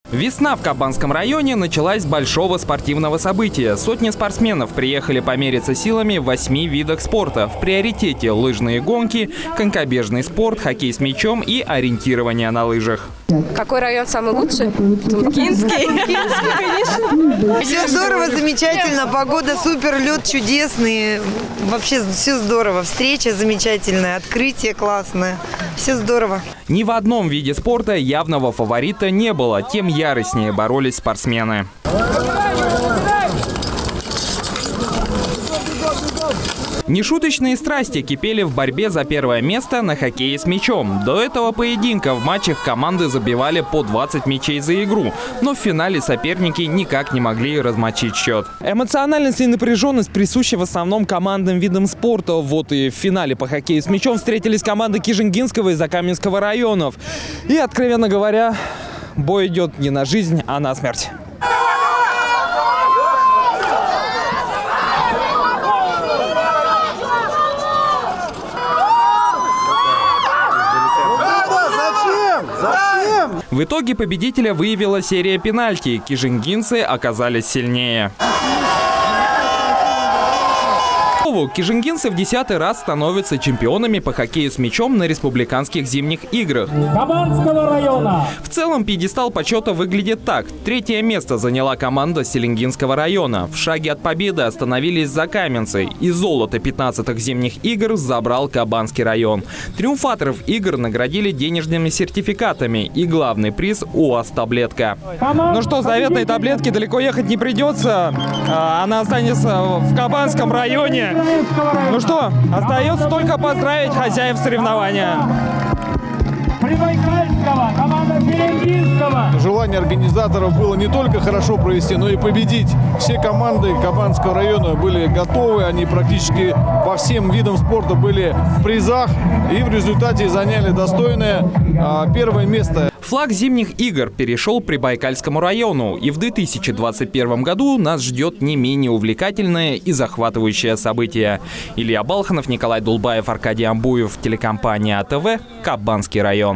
Весна в Кабанском районе началась с большого спортивного события. Сотни спортсменов приехали помериться силами в 8 видах спорта. В приоритете лыжные гонки, конькобежный спорт, хоккей с мячом и ориентирование на лыжах. Какой район самый лучший? Тулкинский. Конечно. Все здорово, замечательно. Погода супер, лед чудесный. Вообще все здорово. Встреча замечательная, открытие классное. Все здорово. Ни в одном виде спорта явного фаворита не было. Тем яростнее боролись спортсмены. Нешуточные страсти кипели в борьбе за первое место на хоккее с мячом. До этого поединка в матчах команды забивали по 20 мячей за игру. Но в финале соперники никак не могли размочить счет. Эмоциональность и напряженность присущи в основном командным видам спорта. Вот и в финале по хоккею с мячом встретились команды Кижингинского и Закаменского районов. И, откровенно говоря, бой идет не на жизнь, а на смерть. В итоге победителя выявила серия пенальти. Кижингинцы оказались сильнее. Кижингинцы в 10-й раз становятся чемпионами по хоккею с мячом на республиканских зимних играх. Кабанского района. В целом пьедестал почета выглядит так. 3-е место заняла команда Селенгинского района. В шаге от победы остановились закаменцы. И золото 15-х зимних игр забрал Кабанский район. Триумфаторов игр наградили денежными сертификатами. И главный приз – УАЗ-таблетка. Ну что, заветной таблетки далеко ехать не придется. Она останется в Кабанском районе. Ну что, остается только поздравить хозяев соревнования. Прибайкальского, команда Селенгинского. Желание организаторов было не только хорошо провести, но и победить. Все команды Кабанского района были готовы, они практически по всем видам спорта были в призах и в результате заняли достойное первое место. Флаг зимних игр перешел Прибайкальскому району, и в 2021 году нас ждет не менее увлекательное и захватывающее событие. Илья Балханов, Николай Дулбаев, Аркадий Амбуев, телекомпания АТВ, Кабанский район.